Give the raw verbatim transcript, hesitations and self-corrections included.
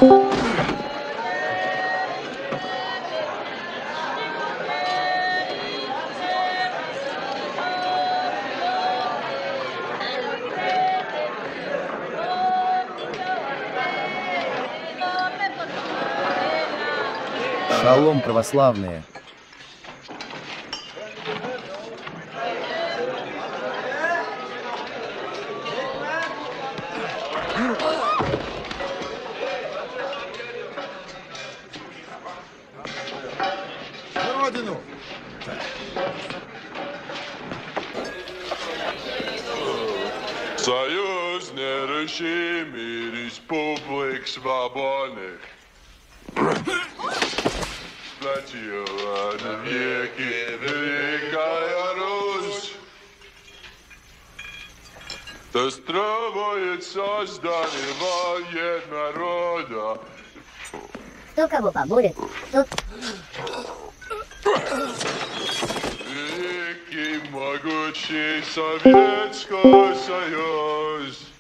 Шалом, православные! Родину! Союз нерушимый республик свободных. Сплотила навеки великая Русь. Достраивает создание воен народа. Кто кого поборет, тот... Великий могучий Советский Союз.